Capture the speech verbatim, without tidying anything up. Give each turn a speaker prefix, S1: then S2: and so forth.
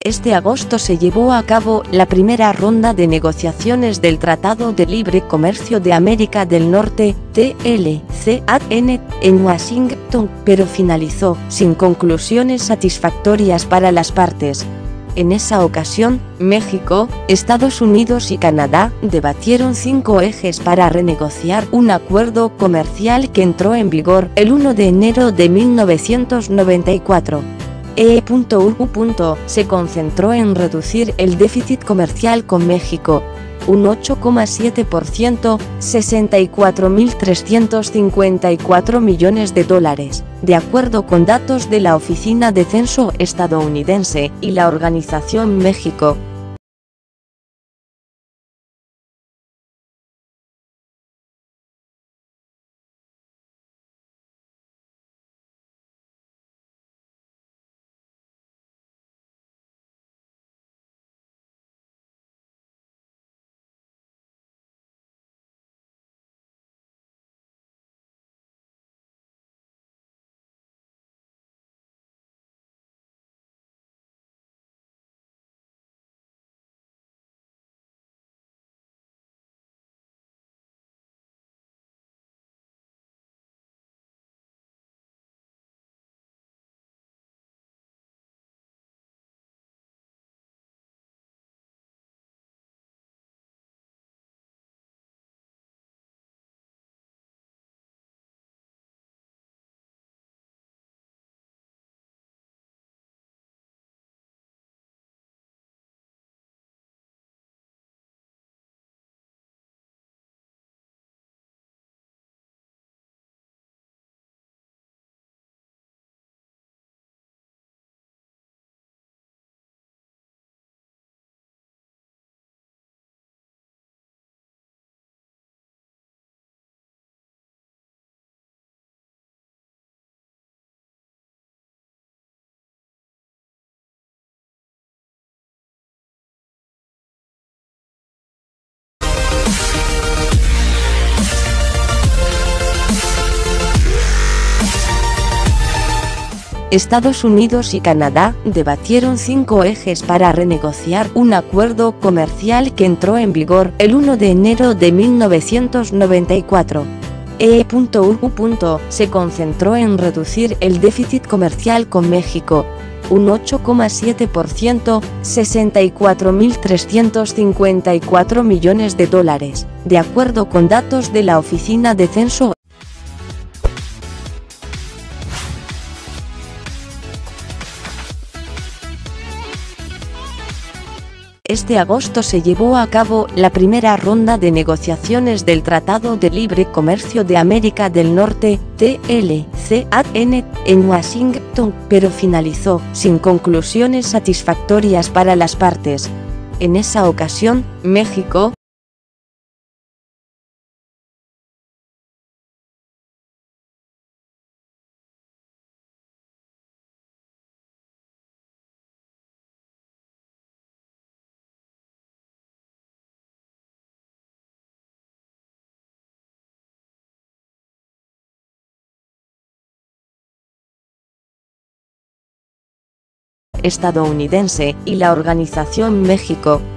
S1: Este agosto se llevó a cabo la primera ronda de negociaciones del Tratado de Libre Comercio de América del Norte, T L C A N, en Washington, pero finalizó sin conclusiones satisfactorias para las partes. En esa ocasión, México, Estados Unidos y Canadá debatieron cinco ejes para renegociar un acuerdo comercial que entró en vigor el primero de enero de mil novecientos noventa y cuatro. E U se concentró en reducir el déficit comercial con México, un ocho coma siete por ciento, sesenta y cuatro mil trescientos cincuenta y cuatro millones de dólares, de acuerdo con datos de la Oficina de Censo estadounidense y la Organización México. Estados Unidos y Canadá debatieron cinco ejes para renegociar un acuerdo comercial que entró en vigor el primero de enero de mil novecientos noventa y cuatro. E U se concentró en reducir el déficit comercial con México, un ocho coma siete por ciento, sesenta y cuatro mil trescientos cincuenta y cuatro millones de dólares, de acuerdo con datos de la Oficina de Censo. Este agosto se llevó a cabo la primera ronda de negociaciones del Tratado de Libre Comercio de América del Norte, T L C A N, en Washington, pero finalizó sin conclusiones satisfactorias para las partes. En esa ocasión, México, estadounidense y la Organización México